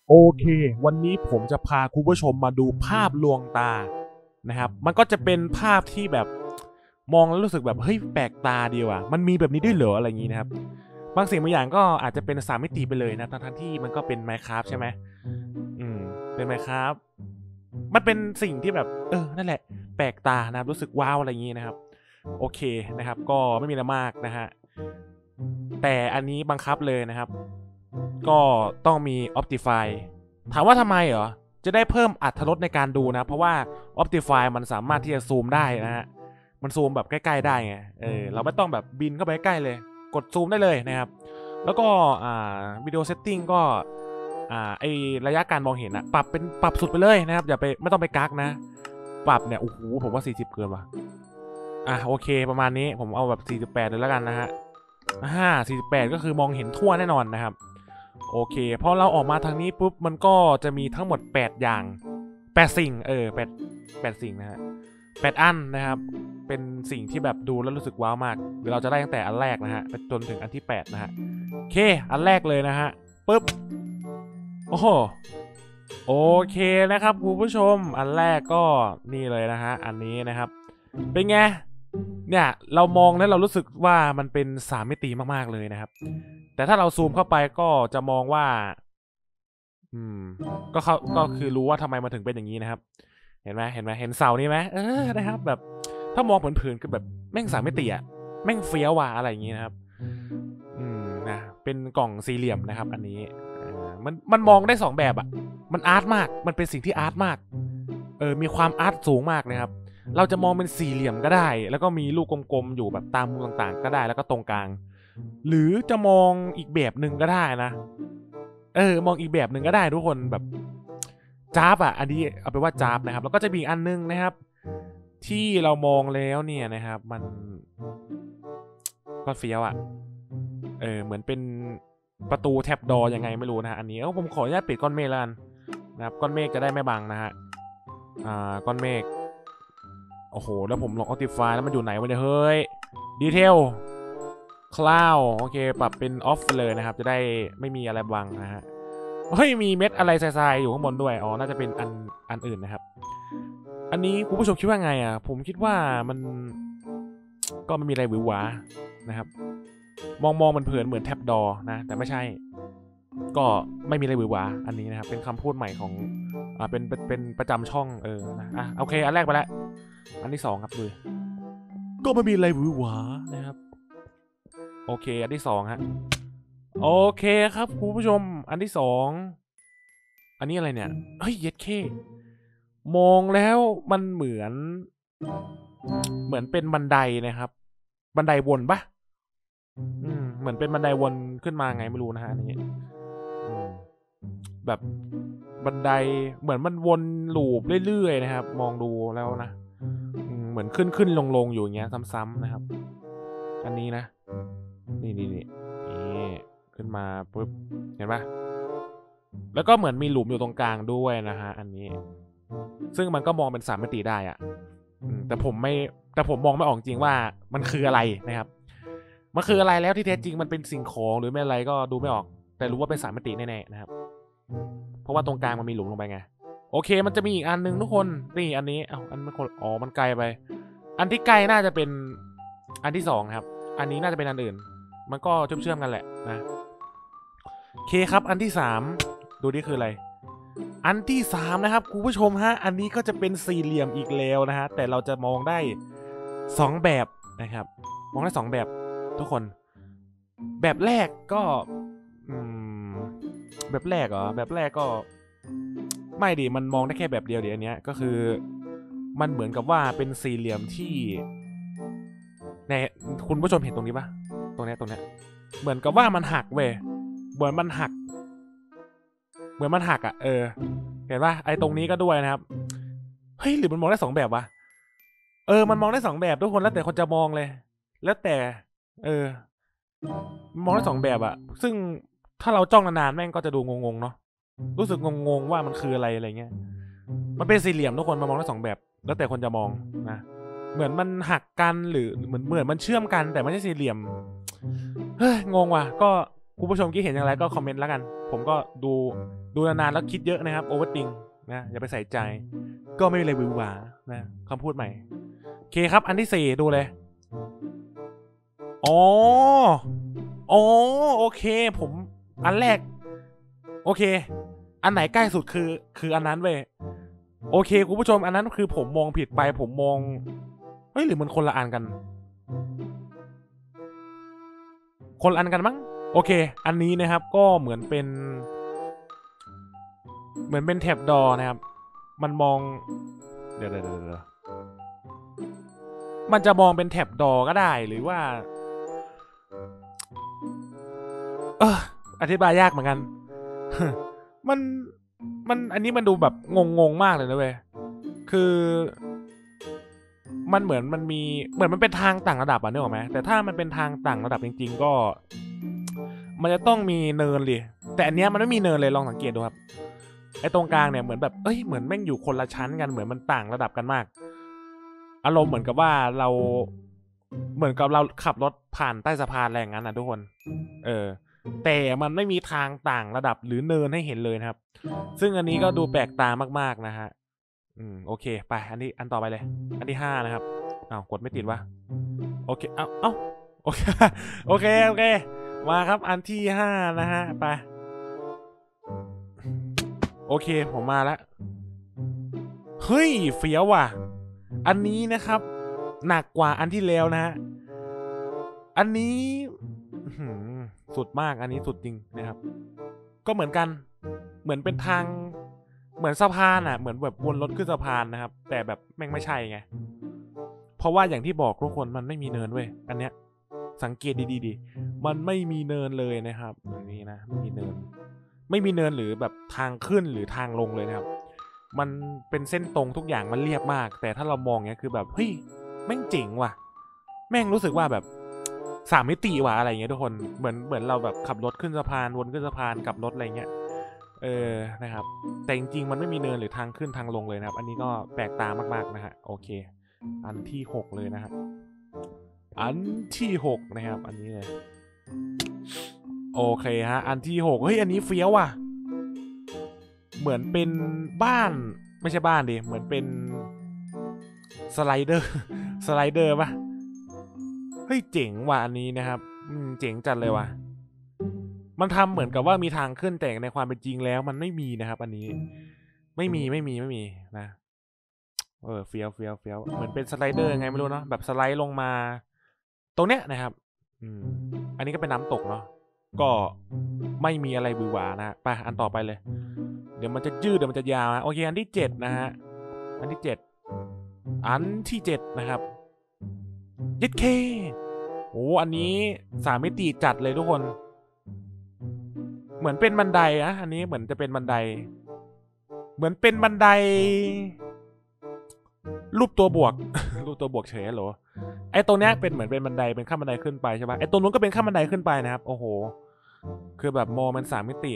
โอเควันนี้ผมจะพาคุณผู้ชมมาดูภาพลวงตานะครับมันก็จะเป็นภาพที่แบบมองแล้วรู้สึกแบบเฮ้ยแปลกตาดีว่ะมันมีแบบนี้ด้วยเหรออะไรอย่างนี้นะครับบางสิ่งบางอย่างก็อาจจะเป็น3 มิติไปเลยนะทั้งที่มันก็เป็น Minecraft ใช่ไหมอืมเป็น Minecraft มันเป็นสิ่งที่แบบนั่นแหละแปลกตานะครับรู้สึกว้าวอะไรอย่างนี้นะครับโอเคนะครับก็ไม่มีอะไรมากนะฮะแต่อันนี้บังคับเลยนะครับก็ต้องมี Optify ถามว่าทำไมเหรอจะได้เพิ่มอรรถรสในการดูนะเพราะว่า Optify มันสามารถที่จะซูมได้นะฮะมันซูมแบบใกล้ๆได้ไงเราไม่ต้องแบบบินเข้าไปใกล้เลยกดซูมได้เลยนะครับแล้วก็วิดีโอเซตติ้งก็ไอระยะการมองเห็นอะปรับสุดไปเลยนะครับอย่าไปไม่ต้องไปกักนะปรับเนี่ยโอ้โหผมว่า40เกินว่ะโอเคประมาณนี้ผมเอาแบบ48เลยแล้วกันนะฮะ48ก็คือมองเห็นทั่วแน่นอนนะครับโอเคพอเราออกมาทางนี้ปุ๊บมันก็จะมีทั้งหมด8อย่าง8สิ่ง8สิ่งนะฮะ8อันนะครับเป็นสิ่งที่แบบดูแล้วรู้สึกว้าวมากเดี๋ยวเราจะได้ตั้งแต่อันแรกนะฮะไปจนถึงอันที่8นะฮะโอเคอันแรกเลยนะฮะปุ๊บโอ้โหโอเคนะครับคุณผู้ชมอันแรกก็นี่เลยนะฮะอันนี้นะครับเป็นไงเนี่ยเรามองแล้วเรารู้สึกว่ามันเป็น3 มิติมากๆเลยนะครับแต่ถ้าเราซูมเข้าไปก็จะมองว่าอืมก็คือรู้ว่าทำไมมันถึงเป็นอย่างนี้นะครับเห็นไหมเห็นเสานี้ไหมนะครับแบบถ้ามองเผินๆคือแบบแม่ง3 มิติอะแม่งเฟี้ยวว่ะอะไรอย่างนี้นะครับนะเป็นกล่องสี่เหลี่ยมนะครับอันนี้มันมองได้2แบบอะมันอาร์ตมากมันเป็นสิ่งที่อาร์ตมากมีความอาร์ตสูงมากนะครับเราจะมองเป็นสี่เหลี่ยมก็ได้แล้วก็มีลูกกลมๆอยู่แบบตามมุมต่างๆก็ได้แล้วก็ตรงกลางหรือจะมองอีกแบบหนึ่งก็ได้นะมองอีกแบบหนึ่งก็ได้ทุกคนแบบจ้าบอ่ะอันนี้เอาไปว่าจ้าบนะครับแล้วก็จะมีอีกอันนึงนะครับที่เรามองแล้วเนี่ยนะครับมันก็เฟี้ยวอ่ะเหมือนเป็นประตูแท็บดอยังไงไม่รู้นะฮะอันนี้ผมขออนุญาตปิดก้อนเมฆแล้วกันนะครับก้อนเมฆจะได้ไม่บังนะฮะก้อนเมฆโอ้โหแล้วผมลอง Optify แล้วมันอยู่ไหนวะเนี่ยเฮ้ยดีเทลคลาวโอเคปรับเป็นออฟเลยนะครับจะได้ไม่มีอะไรบังนะฮะเฮ้ยมีเม็ดอะไรทรายๆอยู่ข้างบนด้วยอ๋อน่าจะเป็นอันอื่นนะครับอันนี้คุณผู้ชมคิดว่าไงอ่ะผมคิดว่ามันก็ไม่มีอะไรหวือหวานะครับมองมันเผินเหมือนแท็บดอนะแต่ไม่ใช่ก็ไม่มีอะไรหวือหวาอันนี้นะครับเป็นคำพูดใหม่ของเป็นประจำช่องนะโอเคอันแรกไปแล้วอันที่2ครับดูก็ไม่มีอะไรหวือหวานะครับโอเคอันที่2ฮะโอเคครับคุณผู้ชมอันที่2อันนี้อะไรเนี่ยเฮ้ยเย็ดเคมองแล้วมันเหมือนเป็นบันไดนะครับบันไดวนปะเหมือนเป็นบันไดวนขึ้นมาไงไม่รู้นะฮะอันนี้แบบบันไดเหมือนมันวนลูปเรื่อยๆนะครับมองดูแล้วนะเหมือนขึ้นลงอยู่อย่างเงี้ยซ้ำๆนะครับอันนี้นะนี่ขึ้นมาปุ๊บเห็นปะแล้วก็เหมือนมีหลุมอยู่ตรงกลางด้วยนะฮะอันนี้ซึ่งมันก็มองเป็น3 มิติได้อะแต่ผมมองไม่ออกจริงว่ามันคืออะไรนะครับมันคืออะไรแล้วที่แท้จริงมันเป็นสิ่งของหรือไม่อะไรก็ดูไม่ออกแต่รู้ว่าเป็น3 มิติแน่ๆนะครับเพราะว่าตรงกลางมันมีหลุมลงไปไงโอเคมันจะมีอีกอันนึงทุกคนนี่อันนี้อันมันคนมันไกลไปอันที่ไกลน่าจะเป็นอันที่2ครับอันนี้น่าจะเป็นอันอื่นมันก็เชื่อมกันแหละนะโอเคครับอันที่3ดูนี่คืออะไรอันที่3นะครับคุณผู้ชมฮะอันนี้ก็จะเป็นสี่เหลี่ยมอีกแล้วนะฮะแต่เราจะมองได้2แบบนะครับมองได้2แบบทุกคนแบบแรกก็แบบแรกเหรอแบบแรกก็ไม่ดิมันมองได้แค่แบบเดียวเดี๋ยวอันเนี้ยก็คือมันเหมือนกับว่าเป็นสี่เหลี่ยมที่ในคุณผู้ชมเห็นตรงนี้ปะตรงเนี้ยเหมือนกับว่ามันหักเว้ยเหมือนมันหักอ่ะเห็นปะไอ้ตรงนี้ก็ด้วยนะครับเฮ้ยหรือมันมองได้2แบบวะมันมองได้2แบบทุกคนแล้วแต่คนจะมองเลยแล้วแต่เออมองได้2แบบอะซึ่งถ้าเราจ้องนานๆแม่งก็จะดูงงๆเนาะรู้สึกงงๆว่ามันคืออะไรเงี้ยมันเป็นสี่เหลี่ยมทุกคนมามองได้2แบบแล้วแต่คนจะมองนะเหมือนมันหักกันหรือเหมือนมันเชื่อมกันแต่ไม่ใช่สี่เหลี่ยมเฮ้ยงงว่ะก็คุณผู้ชมคิดเห็นอย่างไรก็คอมเมนต์แล้วกันผผมก็ดูนานๆแล้วคิดเยอะนะครับโอเวอร์ติงนะอย่าไปใส่ใจก็ไม่มีอะไรวิวหวานะคำพูดใหม่โอเคครับอันที่4ดูเลยอ๋อโอเคผมอันแรกโอเคอันไหนใกล้สุดคืออันนั้นเว้ยโอเคคุณผู้ชมอันนั้นคือผมมองผิดไปผมมองเฮ้ยหรือมันคนละอันกันมั้งโอเคอันนี้นะครับก็เหมือนเป็นแท็บดอนะครับมันมองเดี๋ยวมันจะมองเป็นแท็บดอก็ได้หรือว่าอธิบายยากเหมือนกัน มันอันนี้มันดูแบบงงมากเลยนะเว้ยคือมันเหมือนมันเป็นทางต่างระดับอ่ะนึกออกไหมแต่ถ้ามันเป็นทางต่างระดับจริงๆก็มันจะต้องมีเนินเลยแต่อันเนี้ยมันไม่มีเนินเลยลองสังเกตดูครับไอ้ตรงกลางเนี่ยเหมือนแบบเหมือนแม่งอยู่คนละชั้นกันเหมือนมันต่างระดับกันมากอารมณ์เหมือนกับว่าเราขับรถผ่านใต้สะพานอะไรอย่างนั้นนะทุกคนแต่มันไม่มีทางต่างระดับหรือเนินให้เห็นเลยนะครับซึ่งอันนี้ก็ดูแปลกตามากๆนะฮะโอเคไปอันต่อไปเลยอันที่5นะครับกดไม่ติดวะโอเคโอเคโอเคมาครับอันที่5นะฮะไปโอเคผมมาแล้วเฮ้ยเฟี้ยวว่ะอันนี้นะครับหนักกว่าอันที่แล้วนะฮะอันนี้สุดมากอันนี้สุดจริงนะครับก็เหมือนกันเหมือนเป็นทางเหมือนสะพานอ่ะเหมือนแบบวนรถขึ้นสะพานนะครับแต่แบบแม่งไม่ใช่ไงเพราะว่าอย่างที่บอกทุกคนมันไม่มีเนินเว้ยอันเนี้ยสังเกตดีมันไม่มีเนินเลยนะครับอย่างนี้นะไม่มีเนินหรือแบบทางขึ้นหรือทางลงเลยนะครับมันเป็นเส้นตรงทุกอย่างมันเรียบมากแต่ถ้าเรามองเนี้ยคือแบบเฮ้ยแม่งเจ๋งว่ะแม่งรู้สึกว่าแบบ3 มิติว่ะอะไรเงี้ยทุกคนเหมือนเราแบบขับรถขึ้นสะพานวนขึ้นสะพานกลับรถอะไรเงี้ยนะครับแต่จริงๆมันไม่มีเนินหรือทางขึ้นทางลงเลยนะครับอันนี้ก็แปลกตามากๆนะฮะโอเคอันที่6เลยนะฮะอันที่6นะครับอันนี้เลยโอเคฮะอันที่6เฮ้ยอันนี้เฟี้ยวว่ะเหมือนเป็นบ้านไม่ใช่บ้านดิเหมือนเป็นสไลเดอร์ป่ะเฮ้ยเจ๋งว่ะอันนี้นะครับเจ๋งจัดเลยว่ะมันทำเหมือนกับว่ามีทางขึ้นแต่ในความเป็นจริงแล้วมันไม่มีนะครับอันนี้ไม่มีนะเฟี้ยวเหมือนเป็นสไลเดอร์ไงไม่รู้เนาะแบบสไลด์ลงมาตรงเนี้ยนะครับอันนี้ก็เป็นน้ำตกเนาะก็ไม่มีอะไรบือหวานะไปอันต่อไปเลยเดี๋ยวมันจะยืดเดี๋ยวมันจะยาวโอเคอันที่7นะฮะอันที่7นะครับยึดเคโอ้อันนี้3 มิติจัดเลยทุกคนเหมือนเป็นบันไดนะอันนี้เหมือนจะเป็นบันไดรูปตัวบวก รูปตัวบวกเฉยเหรอไอ้ตรงเนี้ยเป็นเหมือนเป็นบันไดเป็นขั้นบันไดขึ้นไปใช่ปะไอ้ตรงนู้นก็เป็นขั้นบันไดขึ้นไปนะครับโอ้โหคือแบบมองมัน3 มิติ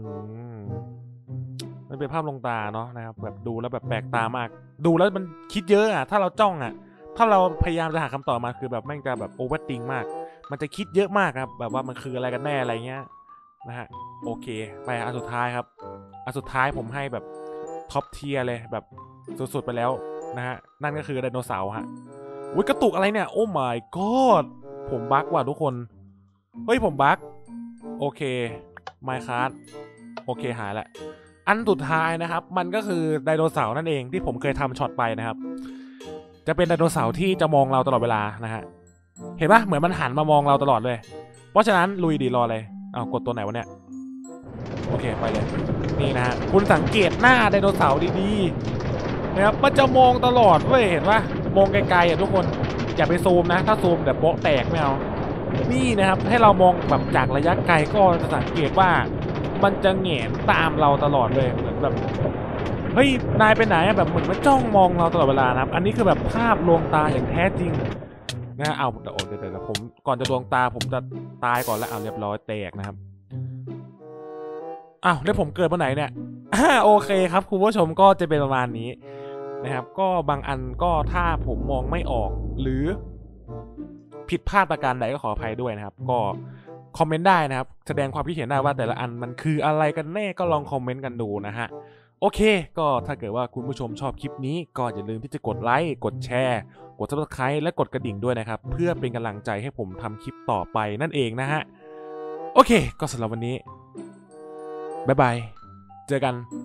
มันเป็นภาพลงตาเนาะนะครับแบบดูแล้วแบบแปลกตามากดูแล้วมันคิดเยอะถ้าเราจ้องถ้าเราพยายามจะหาคำตอบมาคือแบบแม่งจะแบบโอเวอร์ติงมากมันจะคิดเยอะมากครับแบบว่ามันคืออะไรกันแน่อะไรเงี้ยนะฮะโอเคไปอันสุดท้ายครับอันสุดท้ายผมให้แบบท็อปเทียร์เลยแบบสุดๆไปแล้วนะฮะนั่นก็คือไดโนเสาร์ฮะอุ้ยกระตุกอะไรเนี่ยโอ้ my god ผมบั๊กว่ะทุกคนเฮ้ยผมบั๊กโอเคไมค์คัสโอเคหายละอันสุดท้ายนะครับมันก็คือไดโนเสาร์นั่นเองที่ผมเคยทำช็อตไปนะครับจะเป็นไดโนเสาร์ที่จะมองเราตลอดเวลานะฮะเห็นปะเหมือนมันหันมามองเราตลอดเลยเพราะฉะนั้นลุยดีรอเลยกดตัวไหนวะเนี่ยโอเคไปเลยนี่นะฮะคุณสังเกตหน้าไดโนเสาร์ดีๆนะครับมันจะมองตลอดเว้ยเห็นปะมองไกลๆทุกคนอย่าไปซูมนะถ้าซูมเดี๋ยวโป๊ะแตกไม่เอานี่นะครับให้เรามองแบบจากระยะไกลก็จะสังเกตว่ามันจะแหงนตามเราตลอดเลยเหมือนแบบเฮ้ยนายไปไหนแบบเหมือนมันจ้องมองเราตลอดเวลานะครับอันนี้คือแบบภาพลวงตาอย่างแท้จริงนะเดี๋ยวผมก่อนจะดวงตาผมจะตายก่อนแล้วเรียบร้อยแตกนะครับแล้วผมเกิดวันไหนเนี่ยโอเคครับคุณผู้ชมก็จะเป็นประมาณนี้นะครับก็บางอันก็ถ้าผมมองไม่ออกหรือผิดพลาดประการใดก็ขออภัยด้วยนะครับก็คอมเมนต์ได้นะครับแสดงความคิดเห็นได้ว่าแต่ละอันมันคืออะไรกันแน่ก็ลองคอมเมนต์กันดูนะฮะโอเคก็ถ้าเกิดว่าคุณผู้ชมชอบคลิปนี้ก็อย่าลืมที่จะกดไลค์กดแชร์กด Subscribe และกดกระดิ่งด้วยนะครับเพื่อเป็นกำลังใจให้ผมทำคลิปต่อไปนั่นเองนะฮะโอเคก็สำหรับวันนี้บ๊ายบายเจอกัน